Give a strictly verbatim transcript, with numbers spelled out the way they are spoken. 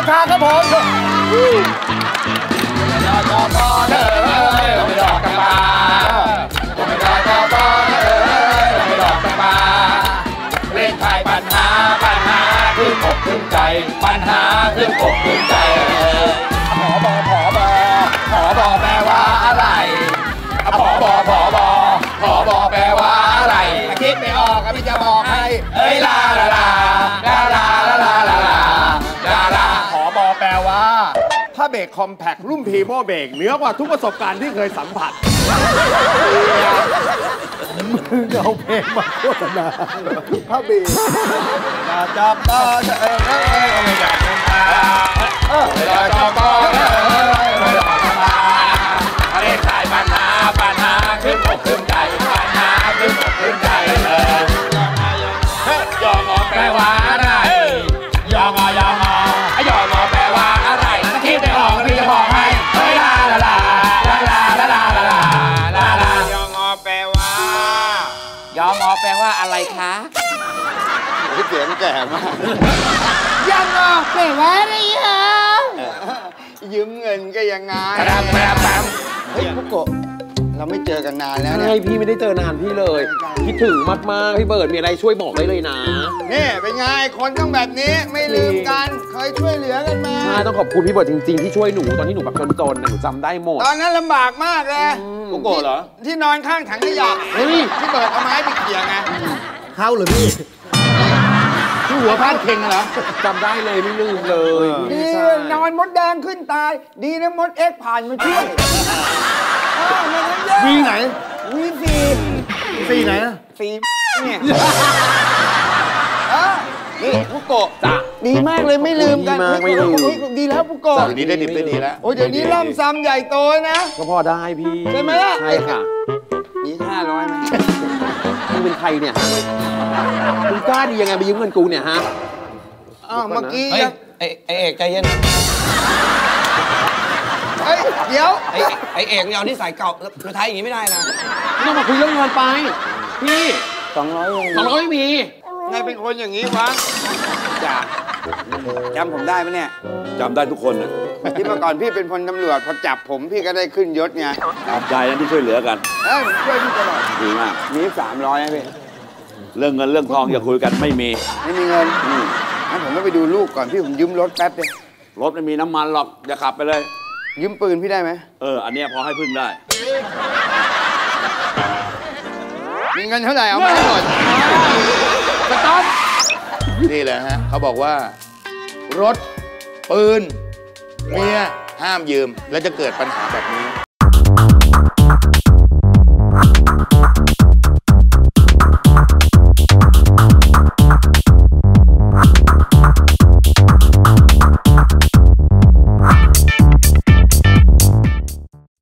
คาครับผมจอจอปอเธอไม่ดอกกระบาไม่ดอกจอปอเธอไม่ดอกกระบาเล่นทายปัญหาปัญหาขึ้นอกขึ้นใจปัญหาขึ้นอกขึ้นใจผอบอผอบอผอบอแปลว่าอะไรผอบอผอบอผอบอแปลว่าอะไรคิดไม่ออกก็ไม่จะบอกให้เอ้ยลาลาลาลาลาลาลาลาลาลาลาผอบอแปลว่าถ้าเบรกคอมแพครุ่นพรีโมเบรกเหนือกว่าทุกประสบการณ์ที่เคยสัมผัสมึงเอาเพลงมาโฆษณาพระเบรกจะจับตาจะเอ้ยเอ้ยไม่อยากเป็นตาจะจับตาไม่อยากเป็นตาเล่นสายปัญหาปัญหาขึ้นอกขึ้นใจปัญหาขึ้นอกขึ้นใจเลยยอมอแปลว่าอะไรยอมอยอมอยอมแปลว่าอะไรคิดไม่ออกพี่จะบอกให้เฮ้ยลาลาลาลาลาลาลาลาลาลายอมอแปลว่ายอมอแปลว่าอะไรคะเสียงแก่มากยอมอแปลว่าอะไรฮะยืมเงินก็ยังไงแป๊บแป๊บแป๊บเฮ้ยพุกโกะเราไม่เจอกันนานแล้วเนี่ยใช่พี่ไม่ได้เจอนานพี่เลยคิดถึงมากๆพี่เบิร์ดมีอะไรช่วยบอกได้เลยนะนี่เป็นไงคนต้องแบบนี้ไม่ลืมกันเคยช่วยเหลือกันมาใช่ต้องขอบคุณพี่เบิร์ดจริงๆที่ช่วยหนูตอนที่หนูแบบจนๆหนูจำได้หมดตอนนั้นลำบากมากเลยพุกโกะเหรอที่นอนข้างถังขยะเฮ้ยพี่เบิร์ดเอาไม้ไปเขี่ยไงเข้าหรือพี่ที่หัวพาดเข่งเหรอจำได้เลยไม่ลืมเลยดีนอนมดแดงขึ้นตายดีนะมดเอ็กผ่านมาช่วยวีไหนวีซีซีไหนนะซีเนี่ยนี่พุกโกะจ้ะดีมากเลยไม่ลืมกันไม่ลืมดีแล้วพุกโกะเดี๋ยวนี้ได้ดิบได้ดีแล้วโอ้เดี๋ยวนี้ล่ำซ้ำใหญ่โตนะก็พอได้พี่ใช่ไหมล่ะใช่ค่ะนี่ห้าร้อยไหมมึงเป็นใครเนี่ยมึงกล้าดียังไงไปยืมเงินกูเนี่ยฮะอ้าวเมื่อกี้ไอ้ไอ้เอกใจเย็นเฮ้ยเดี๋ยวไอ้ไอ้เอกเนี่ยเอาที่ใส่เก่าสุดท้ายอย่างนี้ไม่ได้นะต้องมาคุยเรื่องเงินไปพี่สองร้อยสองร้อยไม่มีไงเป็นคนอย่างนี้วะจ่าจำผมได้ไหมเนี่ยจำได้ทุกคนนะที่เมื่อก่อนพี่เป็นพลตำรวจพอจับผมพี่ก็ได้ขึ้นยศไงขอบใจนะที่ช่วยเหลือกันเอ้ยช่วยพี่ตลอดดีมากมีสามร้อยนะพี่เรื่องเงินเรื่องทองอย่าคุยกันไม่มีไม่มีเงินงั้นผมต้องไปดูลูกก่อนพี่ผมยืมรถแป๊บเลยรถไม่มีน้ำมันหรอกอย่าขับไปเลยยืมปืนพี่ได้ไหมเอออันนี้พอให้พึ่งได้มีเงินเท่าไหร่เอามาให้หมดสต๊อปนี่แหละฮะเขาบอกว่ารถปืนเมียห้ามยืมแล้วจะเกิดปัญหาแบบนี้